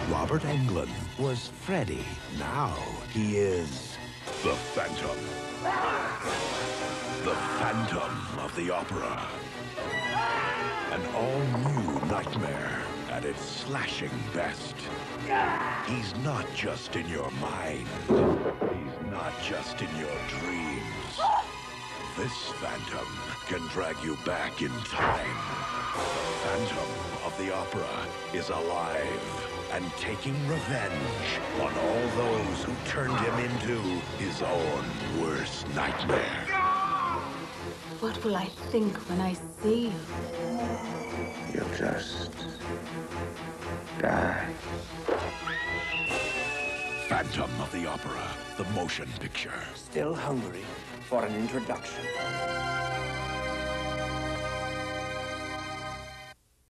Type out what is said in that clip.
Robert Englund was Freddy. Now he is the Phantom. The Phantom of the Opera. An all-new nightmare at its slashing best. He's not just in your mind. He's not just in your dreams. This Phantom can drag you back in time. The Phantom of the Opera is alive and taking revenge on all those who turned him into his own worst nightmare. What will I think when I see you? You'll just die. Phantom of the Opera, the motion picture. Still hungry for an introduction.